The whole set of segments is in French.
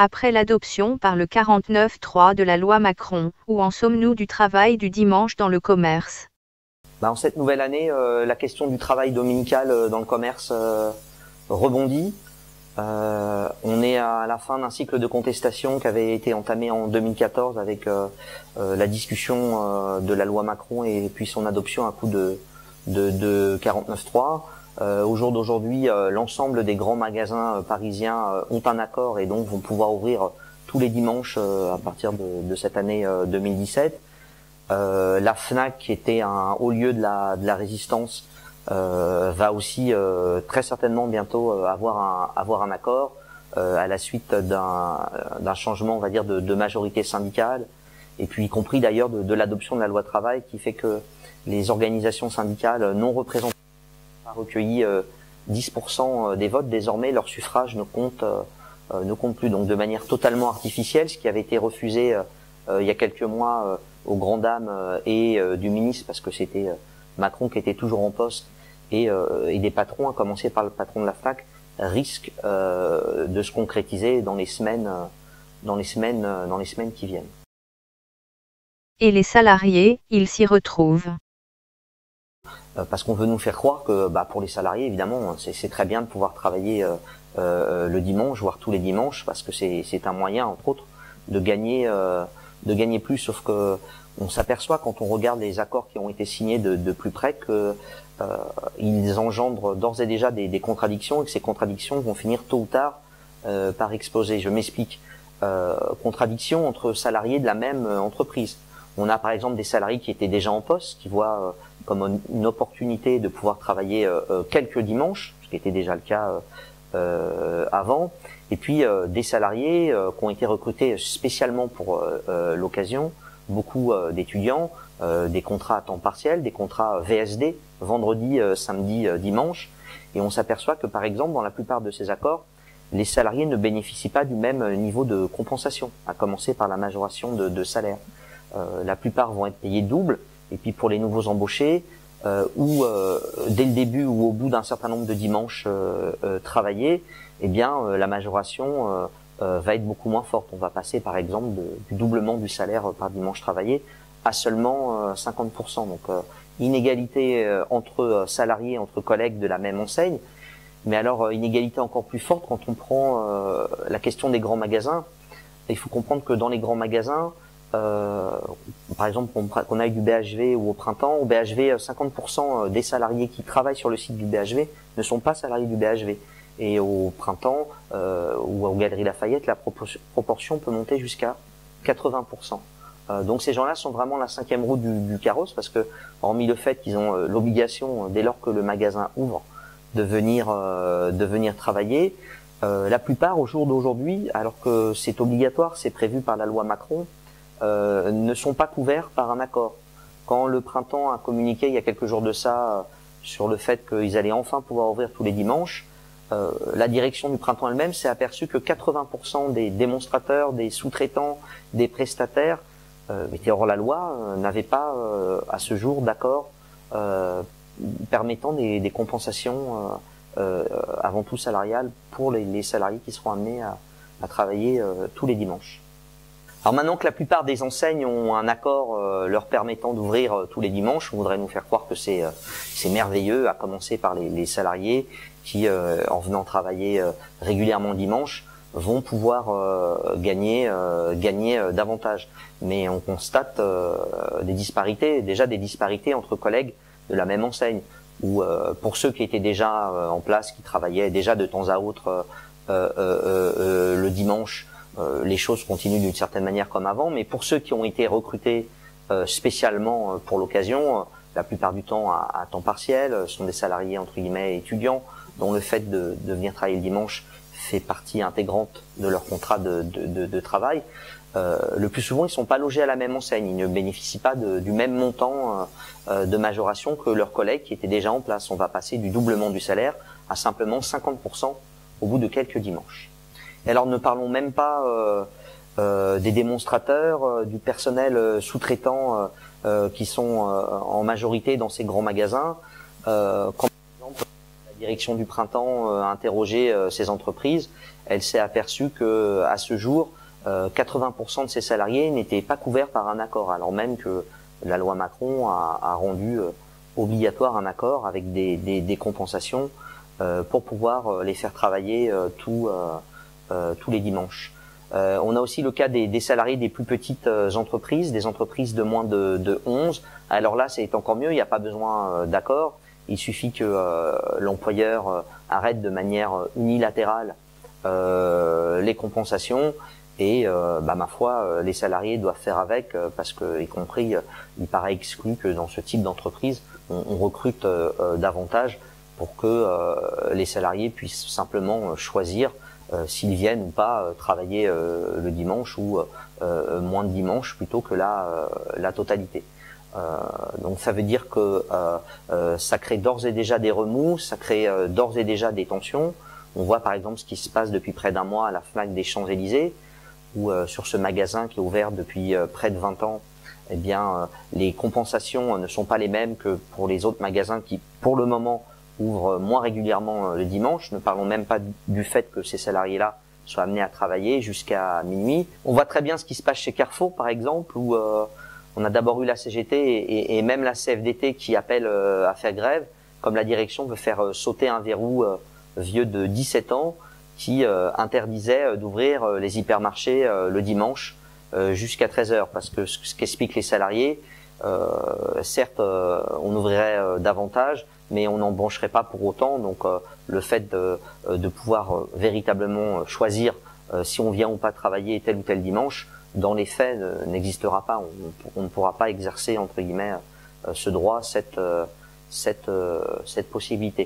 Après l'adoption par le 49.3 de la loi Macron, où en sommes-nous du travail du dimanche dans le commerce? En cette nouvelle année, la question du travail dominical dans le commerce rebondit. On est à la fin d'un cycle de contestation qui avait été entamé en 2014 avec la discussion de la loi Macron et puis son adoption à coup de 49.3. Au jour d'aujourd'hui, l'ensemble des grands magasins parisiens ont un accord et donc vont pouvoir ouvrir tous les dimanches à partir de cette année 2017. La Fnac, qui était un haut lieu de la résistance, va aussi très certainement bientôt avoir un accord à la suite d'un changement, on va dire, de majorité syndicale, et puis y compris d'ailleurs de l'adoption de la loi travail, qui fait que les organisations syndicales non représentées ont recueilli 10% des votes. Désormais, leur suffrage ne compte plus, donc de manière totalement artificielle, ce qui avait été refusé il y a quelques mois aux grandes dames et du ministre, parce que c'était Macron qui était toujours en poste, et des patrons, à commencer par le patron de la Fnac, risquent de se concrétiser dans les semaines qui viennent. Et les salariés, ils s'y retrouvent? Parce qu'on veut nous faire croire que pour les salariés, évidemment, c'est très bien de pouvoir travailler le dimanche, voire tous les dimanches, parce que c'est un moyen, entre autres, de gagner plus. Sauf que on s'aperçoit, quand on regarde les accords qui ont été signés de plus près, que ils engendrent d'ores et déjà des contradictions, et que ces contradictions vont finir tôt ou tard par exploser. Je m'explique. Contradictions entre salariés de la même entreprise. On a par exemple des salariés qui étaient déjà en poste, qui voient comme une opportunité de pouvoir travailler quelques dimanches, ce qui était déjà le cas avant, et puis des salariés qui ont été recrutés spécialement pour l'occasion, beaucoup d'étudiants, des contrats à temps partiel, des contrats VSD, vendredi, samedi, dimanche, et on s'aperçoit que par exemple dans la plupart de ces accords, les salariés ne bénéficient pas du même niveau de compensation, à commencer par la majoration de salaire. La plupart vont être payés double, et puis pour les nouveaux embauchés, ou dès le début ou au bout d'un certain nombre de dimanches travaillés, eh bien la majoration va être beaucoup moins forte. On va passer par exemple du doublement du salaire par dimanche travaillé à seulement 50%. Donc inégalité entre salariés, entre collègues de la même enseigne. Mais alors inégalité encore plus forte quand on prend la question des grands magasins. Il faut comprendre que dans les grands magasins, par exemple qu'on aille du BHV ou au printemps, au BHV 50% des salariés qui travaillent sur le site du BHV ne sont pas salariés du BHV. Et au printemps ou aux Galeries Lafayette, la proportion peut monter jusqu'à 80%. Donc ces gens-là sont vraiment la cinquième roue du carrosse, parce que hormis le fait qu'ils ont l'obligation, dès lors que le magasin ouvre, de venir travailler, la plupart au jour d'aujourd'hui, alors que c'est obligatoire, c'est prévu par la loi Macron, ne sont pas couverts par un accord. Quand le printemps a communiqué il y a quelques jours de ça sur le fait qu'ils allaient enfin pouvoir ouvrir tous les dimanches, la direction du printemps elle-même s'est aperçue que 80% des démonstrateurs, des sous-traitants, des prestataires étaient hors la loi, n'avaient pas à ce jour d'accord permettant des compensations avant tout salariales pour les salariés qui seront amenés à travailler tous les dimanches. Alors maintenant que la plupart des enseignes ont un accord leur permettant d'ouvrir tous les dimanches, on voudrait nous faire croire que c'est merveilleux, à commencer par les salariés qui, en venant travailler régulièrement dimanche, vont pouvoir gagner davantage. Mais on constate des disparités entre collègues de la même enseigne, où pour ceux qui étaient déjà en place, qui travaillaient déjà de temps à autre le dimanche, les choses continuent d'une certaine manière comme avant, mais pour ceux qui ont été recrutés spécialement pour l'occasion, la plupart du temps à temps partiel, sont des salariés entre guillemets étudiants, dont le fait de venir travailler le dimanche fait partie intégrante de leur contrat de travail. Le plus souvent, ils sont pas logés à la même enseigne, ils ne bénéficient pas du même montant de majoration que leurs collègues qui étaient déjà en place. On va passer du doublement du salaire à simplement 50% au bout de quelques dimanches. Et alors ne parlons même pas des démonstrateurs, du personnel sous-traitant qui sont en majorité dans ces grands magasins. Quand par exemple direction du printemps a interrogé ces entreprises, elle s'est aperçue que à ce jour, 80% de ces salariés n'étaient pas couverts par un accord, alors même que la loi Macron a rendu obligatoire un accord avec des compensations pour pouvoir les faire travailler tous les dimanches. On a aussi le cas des salariés des plus petites entreprises, des entreprises de moins de 11. Alors là, c'est encore mieux, il n'y a pas besoin d'accord. Il suffit que l'employeur arrête de manière unilatérale les compensations et ma foi, les salariés doivent faire avec parce que, y compris, il paraît exclu que dans ce type d'entreprise, on recrute davantage pour que les salariés puissent simplement choisir s'ils viennent ou pas travailler le dimanche ou moins de dimanche plutôt que la totalité. Donc ça veut dire que ça crée d'ores et déjà des remous, ça crée d'ores et déjà des tensions. On voit par exemple ce qui se passe depuis près d'un mois à la Fnac des Champs-Élysées, où sur ce magasin qui est ouvert depuis près de 20 ans, eh bien les compensations ne sont pas les mêmes que pour les autres magasins qui, pour le moment, ouvrent moins régulièrement le dimanche. Ne parlons même pas du fait que ces salariés-là soient amenés à travailler jusqu'à minuit. On voit très bien ce qui se passe chez Carrefour, par exemple, où on a d'abord eu la CGT et même la CFDT qui appelle à faire grève, comme la direction veut faire sauter un verrou vieux de 17 ans qui interdisait d'ouvrir les hypermarchés le dimanche jusqu'à 13h. Parce que ce qu'expliquent les salariés, certes on ouvrirait davantage, mais on n'en brancherait pas pour autant. Donc le fait de pouvoir véritablement choisir si on vient ou pas travailler tel ou tel dimanche, dans les faits, n'existera pas. On ne pourra pas exercer, entre guillemets, ce droit, cette possibilité.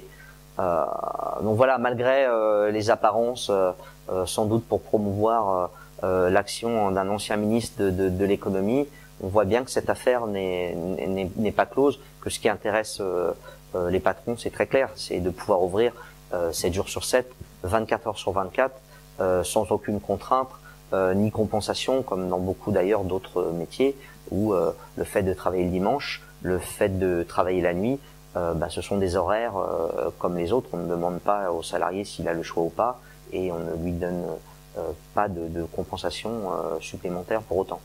Donc voilà, malgré les apparences, sans doute pour promouvoir l'action d'un ancien ministre de l'économie, on voit bien que cette affaire n'est pas close, que ce qui intéresse les patrons, c'est très clair, c'est de pouvoir ouvrir 7 jours sur 7, 24 heures sur 24, sans aucune contrainte, ni compensation, comme dans beaucoup d'ailleurs d'autres métiers, où le fait de travailler le dimanche, le fait de travailler la nuit, ce sont des horaires comme les autres. On ne demande pas au salarié s'il a le choix ou pas, et on ne lui donne pas de compensation supplémentaire pour autant.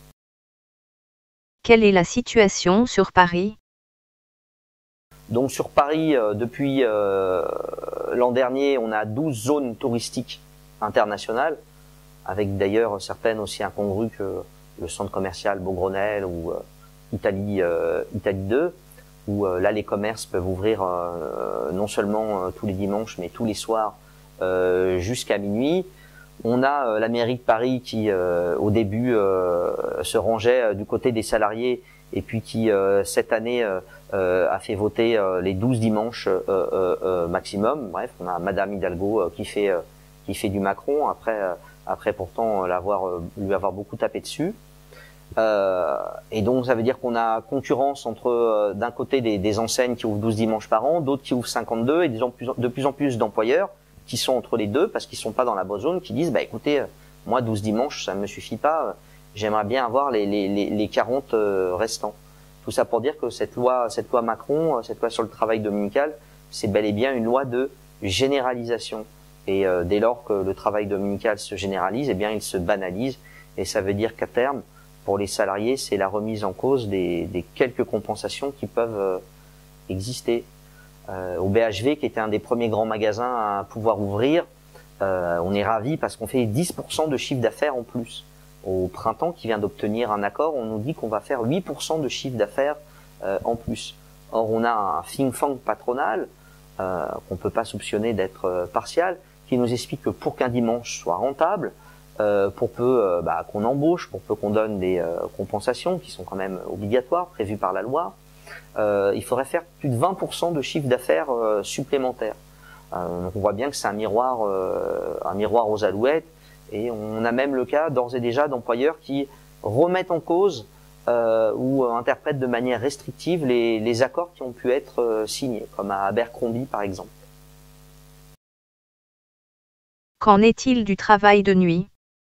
Quelle est la situation sur Paris ? Donc sur Paris, depuis l'an dernier, on a 12 zones touristiques internationales, avec d'ailleurs certaines aussi incongrues que le centre commercial Beaugrenelle ou Italie 2, où là les commerces peuvent ouvrir non seulement tous les dimanches, mais tous les soirs jusqu'à minuit. On a la mairie de Paris qui au début se rangeait du côté des salariés et puis qui cette année a fait voter les 12 dimanches maximum. Bref, on a Madame Hidalgo qui fait du Macron après pourtant lui avoir beaucoup tapé dessus. Et donc ça veut dire qu'on a concurrence entre d'un côté des enseignes qui ouvrent 12 dimanches par an, d'autres qui ouvrent 52 et de plus en plus d'employeurs qui sont entre les deux parce qu'ils sont pas dans la bonne zone, qui disent écoutez, moi 12 dimanches ça me suffit pas, j'aimerais bien avoir les 40 restants. Tout ça pour dire que cette loi Macron, cette loi sur le travail dominical, c'est bel et bien une loi de généralisation. Et dès lors que le travail dominical se généralise, eh bien il se banalise et ça veut dire qu'à terme, pour les salariés, c'est la remise en cause des quelques compensations qui peuvent exister. Au BHV, qui était un des premiers grands magasins à pouvoir ouvrir, on est ravis parce qu'on fait 10% de chiffre d'affaires en plus. Au printemps, qui vient d'obtenir un accord, on nous dit qu'on va faire 8% de chiffre d'affaires en plus. Or, on a un think tank patronal qu'on peut pas soupçonner d'être partial, qui nous explique que pour qu'un dimanche soit rentable, pour peu qu'on embauche, pour peu qu'on donne des compensations qui sont quand même obligatoires, prévues par la loi, il faudrait faire plus de 20% de chiffre d'affaires supplémentaire. Donc on voit bien que c'est un miroir aux alouettes, et on a même le cas d'ores et déjà d'employeurs qui remettent en cause ou interprètent de manière restrictive les accords qui ont pu être signés, comme à Abercrombie par exemple. Qu'en est-il du travail de nuit ?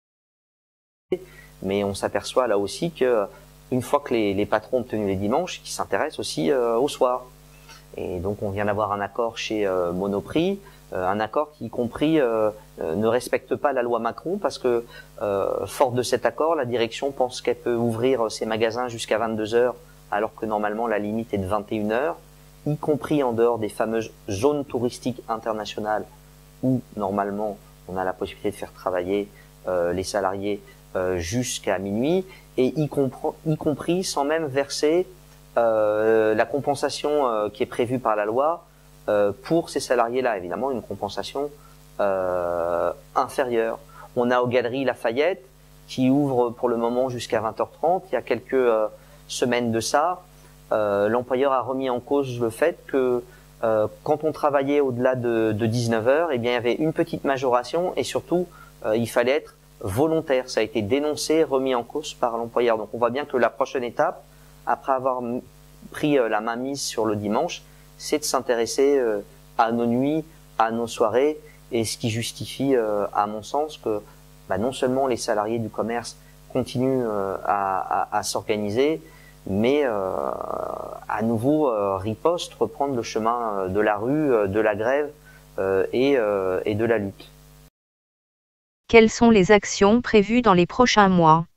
Mais on s'aperçoit là aussi que une fois que les patrons ont obtenu les dimanches, ils s'intéressent aussi au soir. Et donc on vient d'avoir un accord chez Monoprix, un accord qui, y compris, ne respecte pas la loi Macron, parce que forte de cet accord, la direction pense qu'elle peut ouvrir ses magasins jusqu'à 22 heures, alors que normalement la limite est de 21 heures, y compris en dehors des fameuses zones touristiques internationales où normalement on a la possibilité de faire travailler les salariés jusqu'à minuit, et y compris sans même verser la compensation qui est prévue par la loi pour ces salariés-là. Évidemment, une compensation inférieure. On a aux Galeries Lafayette qui ouvre pour le moment jusqu'à 20h30. Il y a quelques semaines de ça, l'employeur a remis en cause le fait que quand on travaillait au-delà de 19h, eh bien, il y avait une petite majoration, et surtout, il fallait être volontaire. Ça a été dénoncé, remis en cause par l'employeur. Donc on voit bien que la prochaine étape, après avoir pris la main mise sur le dimanche, c'est de s'intéresser à nos nuits, à nos soirées, et ce qui justifie, à mon sens, que non seulement les salariés du commerce continuent à s'organiser, mais à nouveau riposte, reprendre le chemin de la rue, de la grève et de la lutte. Quelles sont les actions prévues dans les prochains mois?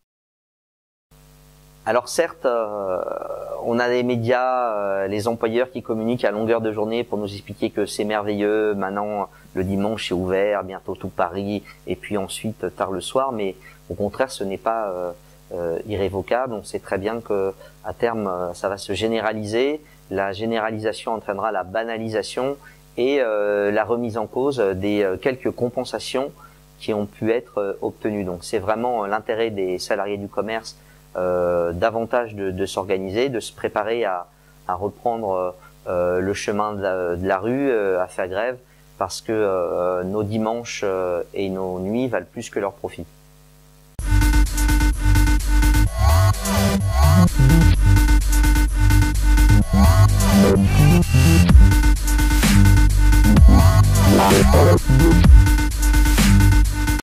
Alors certes, on a les médias, les employeurs qui communiquent à longueur de journée pour nous expliquer que c'est merveilleux, maintenant le dimanche est ouvert, bientôt tout Paris, et puis ensuite tard le soir, mais au contraire ce n'est pas irrévocable. On sait très bien que à terme ça va se généraliser, la généralisation entraînera la banalisation et la remise en cause des quelques compensations qui ont pu être obtenues. Donc c'est vraiment l'intérêt des salariés du commerce davantage de s'organiser, de se préparer à reprendre le chemin de la rue, à faire grève, parce que nos dimanches et nos nuits valent plus que leur profit.